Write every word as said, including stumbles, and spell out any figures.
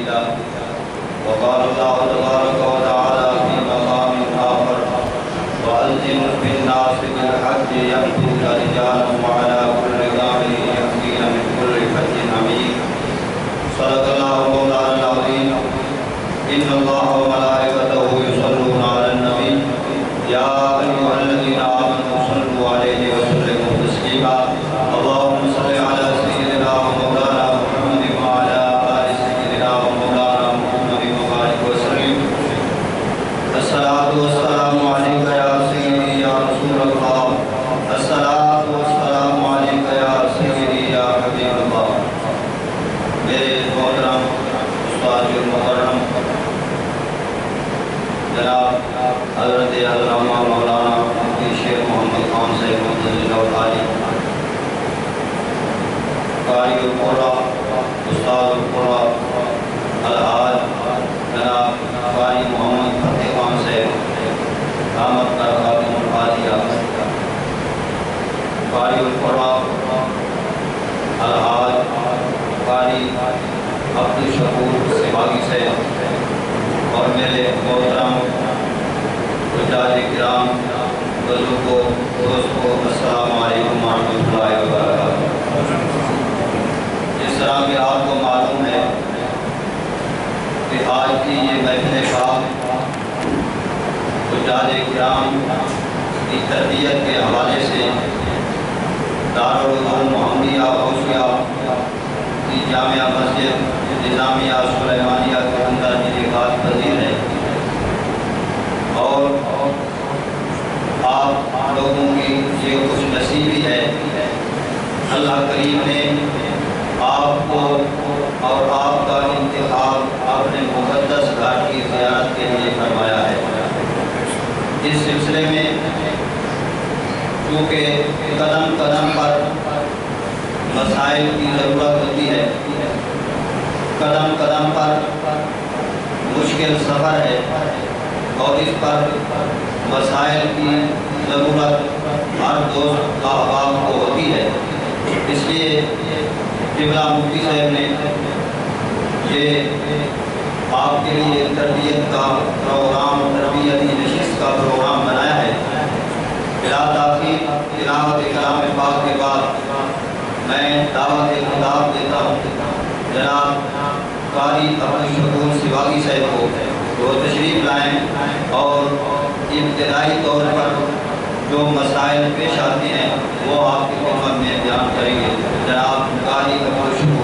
وقال الله تبارك وتعالى في مقام آخر وأذن في الناس بالحج يأتوك رجالا وعلى كل ضامر يأتين من كل فج عميق صدق الله مولانا العظيم إن الله وملائكته يصلون على النبي يا أيها الذين آمنوا صلوا عليه وسلموا تسليما اللهم صل على سيدنا ومولانا محمد وعلى آل سيدنا ومولانا محمد وبارك وسلم الصلاة والسلام عليك يا سيدي يا رسول الله الصلاة والسلام عليك يا سيدي يا حبيب الله میرے محترم استاد المکرم جناب حضرت علامہ مولانا مفتی شیخ محمد خان صاحب محمد علی قاری القرآن استاد القرآن الحاج جناب قاری محمد فتح خان صاحب دامت برکاتہم العالیہ قاری القرآن الحاج قاری عبد الشکور سباغی صاحب اور میرے محترم حجاج کرام بزرگوں دوستوں السلام علیکم ورحمۃ اللہ وبرکاتہ۔ جس طرح کہ آپ کو معلوم ہے کہ آج کی یہ محفل خاص حجاج کرام کی تربیت کے حوالے سے دارالعلوم محمدیہ غوثیہ کی جامعہ مسجد نظامیہ سلیمانیہ کے اندر انعقاد پذیر ہے اور آپ لوگوں کی یہ خوش نصیبی ہے اللہ کریم نے آپ کو اور آپ کا انتخاب اپنے مقدس گھاٹ کی زیارت کے لیے فرمایا ہے۔ اس سلسلے میں کیونکہ قدم قدم پر مسائل کی ضرورت ہوتی ہے، قدم قدم پر مشکل سفر ہے اور اس پر مسائل کی ضرورت ہر دوست احباب کو ہوتی ہے، اس لیے قبلہ مفتی صاحب نے یہ آپ کے لیے تربیت کا پروگرام تربیتی نشست کا پروگرام بنایا ہے۔ بلا تاخیر تلاوت کلام پاک کے بعد میں دعوت خطاب دیتا ہوں جناب قاری عبد الشکور سباغی صاحب کو، وہ تشریف لائیں اور ابتدائی طور پر جو مسائل پیش آتے ہیں وہ آپ کی خدمت میں بیان کریں گے۔ جناب قاری عبد الشکور